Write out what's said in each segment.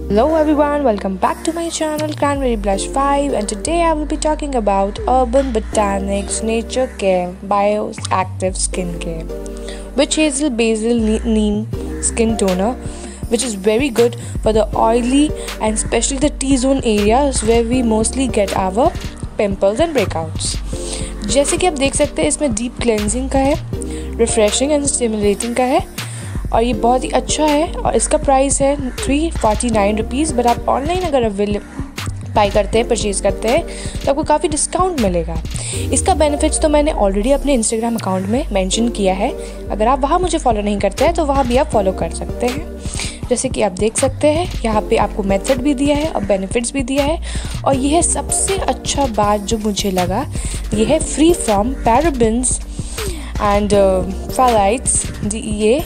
Hello everyone, welcome back to my channel Cranberry Blush 5, and today I will be talking about Urban Botanics Nature Care Bioactive Skincare Witch Hazel Basil Neem Skin Toner, which is very good for the oily and especially the T-zone areas where we mostly get our pimples and breakouts. जैसे कि आप देख सकते हैं इसमें deep cleansing का है, refreshing and stimulating का है और ये बहुत ही अच्छा है और इसका प्राइस है 349 रुपीज़। बट आप ऑनलाइन अगर बाई करते हैं, परचेज़ करते हैं तो आपको काफ़ी डिस्काउंट मिलेगा। इसका बेनिफिट्स तो मैंने ऑलरेडी अपने इंस्टाग्राम अकाउंट में मेंशन किया है। अगर आप वहाँ मुझे फॉलो नहीं करते हैं तो वहाँ भी आप फॉलो कर सकते हैं। जैसे कि आप देख सकते हैं यहाँ पे आपको मेथड भी दिया है और बेनिफिट्स भी दिया है। और ये है सबसे अच्छा बात जो मुझे लगा, ये है free from parabens and phthalates DEA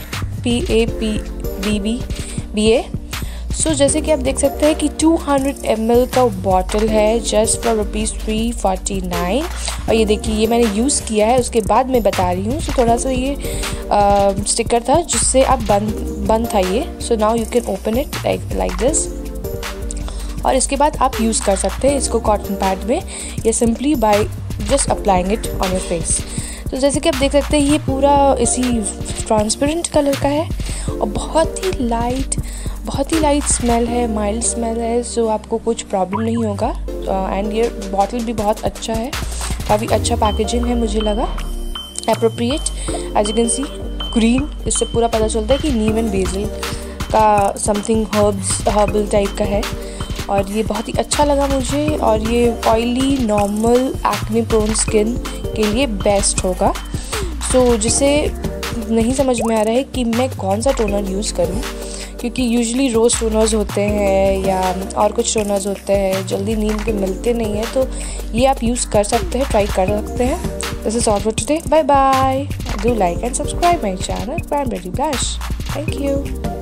PAPBBA। So जैसे कि आप देख सकते हैं कि 200 ml का बॉटल है जस्ट फॉर ₹349। और ये देखिए ये मैंने यूज़ किया है, उसके बाद मैं बता रही हूँ। सो थोड़ा सा ये स्टिकर था जिससे आप बंद था ये। So now you can open it like this और इसके बाद आप यूज़ कर सकते हैं इसको कॉटन पैड में या simply by just applying it on your face. तो जैसे कि आप देख सकते हैं ये पूरा इसी ट्रांसपेरेंट कलर का है और बहुत ही लाइट स्मेल है, माइल्ड स्मेल है। सो आपको कुछ प्रॉब्लम नहीं होगा। एंड ये बॉटल भी बहुत अच्छा है, काफ़ी अच्छा पैकेजिंग है मुझे लगा। Appropriate as you can see green, इससे पूरा पता चलता है कि नीम एंड बेसिल का समथिंग हर्बल टाइप का है और ये बहुत ही अच्छा लगा मुझे। और ये oily normal acne prone skin के लिए बेस्ट होगा। सो जिसे नहीं समझ में आ रहा है कि मैं कौन सा टोनर यूज़ करूं, क्योंकि यूजुअली रोज़ टोनर्स होते हैं या और कुछ टोनर्स होते हैं, जल्दी नीम के मिलते नहीं हैं। तो ये आप यूज़ कर सकते हैं, ट्राई कर सकते हैं। This is all for today, bye bye. Do like and subscribe my channel Cranberry Blush। Thank you.